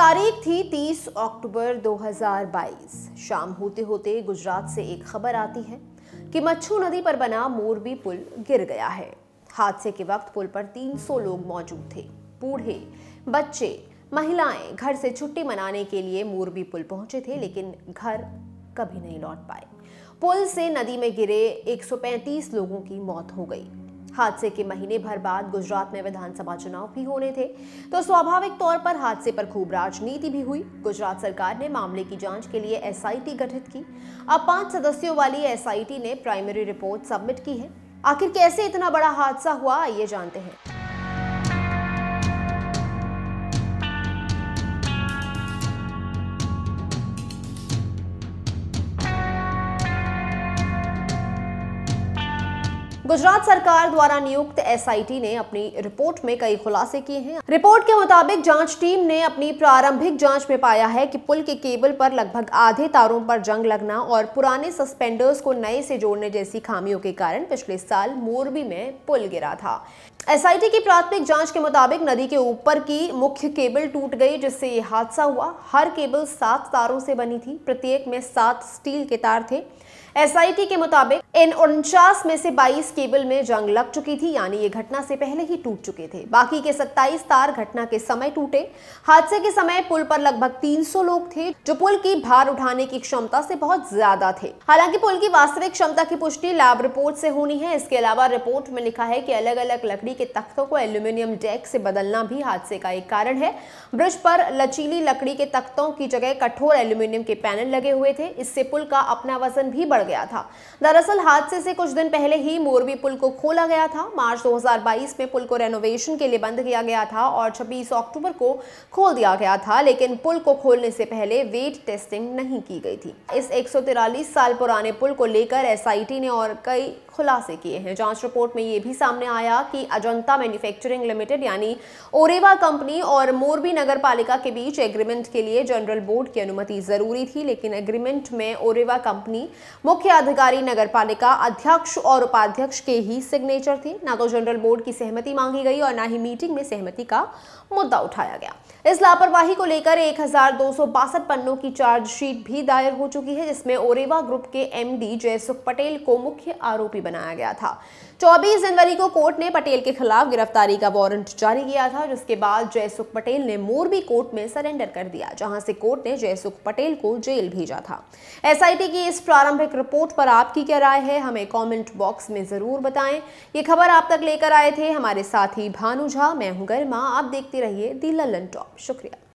तारीख थी 30 अक्टूबर 2022। शाम होते होते गुजरात से एक खबर आती है कि मच्छू नदी पर बना मोरबी पुल गिर गया है। हादसे के वक्त पुल पर 300 लोग मौजूद थे। बूढ़े, बच्चे, महिलाएं घर से छुट्टी मनाने के लिए मोरबी पुल पहुंचे थे, लेकिन घर कभी नहीं लौट पाए। पुल से नदी में गिरे 135 लोगों की मौत हो गई। हादसे के महीने भर बाद गुजरात में विधानसभा चुनाव भी होने थे, तो स्वाभाविक तौर पर हादसे पर खूब राजनीति भी हुई। गुजरात सरकार ने मामले की जांच के लिए एसआईटी गठित की। अब 5 सदस्यों वाली एसआईटी ने प्राइमरी रिपोर्ट सबमिट की है। आखिर कैसे इतना बड़ा हादसा हुआ, आइए जानते हैं। गुजरात सरकार द्वारा नियुक्त एसआईटी ने अपनी रिपोर्ट में कई खुलासे किए हैं। रिपोर्ट के मुताबिक जांच टीम ने अपनी प्रारंभिक जांच में पाया है कि पुल के केबल पर लगभग आधे तारों पर जंग लगना और पुराने सस्पेंडर्स को नए से जोड़ने जैसी खामियों के कारण पिछले साल मोरबी में पुल गिरा था। एसआईटी की प्राथमिक जांच के मुताबिक नदी के ऊपर की मुख्य केबल टूट गई, जिससे ये हादसा हुआ। हर केबल 7 तारों से बनी थी, प्रत्येक में 7 स्टील के तार थे। एसआईटी के मुताबिक इन 49 में से 22 केबल में जंग लग चुकी थी, यानी ये घटना से पहले ही टूट चुके थे। बाकी के 27 तार घटना के समय टूटे। हादसे के समय पुल पर लगभग 300 लोग थे, जो पुल की भार उठाने की क्षमता से बहुत ज्यादा थे। हालांकि पुल की वास्तविक क्षमता की पुष्टि लैब रिपोर्ट से होनी है। इसके अलावा रिपोर्ट में लिखा है कि अलग अलग लकड़ी के तख्तों को एल्यूमिनियम डेक से बदलना भी हादसे का एक कारण है। ब्रिज पर लचीली लकड़ी के तख्तों की जगह कठोर एल्यूमिनियम के पैनल लगे हुए थे। इससे पुल का अपना वजन भी बढ़ गया था। दरअसल हादसे से कुछ दिन पहले ही मोरबी पुल को खोला गया था। मार्च 2022 में पुल को रेनोवेशन के लिए बंद किया गया था और 26 अक्टूबर को खोल दिया गया था, लेकिन पुल को खोलने से पहले वेट टेस्टिंग नहीं की गई थी। इस 143 साल पुराने पुल को लेकर एसआईटी ने और कई खुलासे किए हैं। जांच रिपोर्ट में यह भी सामने आया कि अजंता मैन्युफैक्चरिंग लिमिटेड यानी ओरेवा कंपनी और मोरबी नगर पालिका के बीच एग्रीमेंट के लिए जनरल बोर्ड की अनुमति जरूरी थी, लेकिन एग्रीमेंट में ओरेवा कंपनी मुख्य अधिकारी नगर पालिका अध्यक्ष और उपाध्यक्ष के ही सिग्नेचर थे। ना तो जनरल बोर्ड की सहमति मांगी गई और ना ही मीटिंग में सहमति का मुद्दा उठाया गया। इस लापरवाही को लेकर 1262 पन्नों की चार्जशीट भी दायर हो चुकी है, जिसमें ओरेवा ग्रुप के एमडी जयसुख पटेल को मुख्य आरोपी बनाया गया था। 24 जनवरी को कोर्ट ने पटेल के खिलाफ गिरफ्तारी का वारंट जारी किया था, जिसके बाद जयसुख पटेल ने मोरबी कोर्ट में सरेंडर कर दिया, जहां से कोर्ट ने जयसुख पटेल को जेल भेजा था। एसआईटी की इस प्रारंभिक रिपोर्ट पर आपकी क्या राय है, हमें कमेंट बॉक्स में जरूर बताएं। ये खबर आप तक लेकर आए थे हमारे साथी भानु झा। मैं हूं गरिमा। आप देखते रहिए दी लल्लन टॉप। शुक्रिया।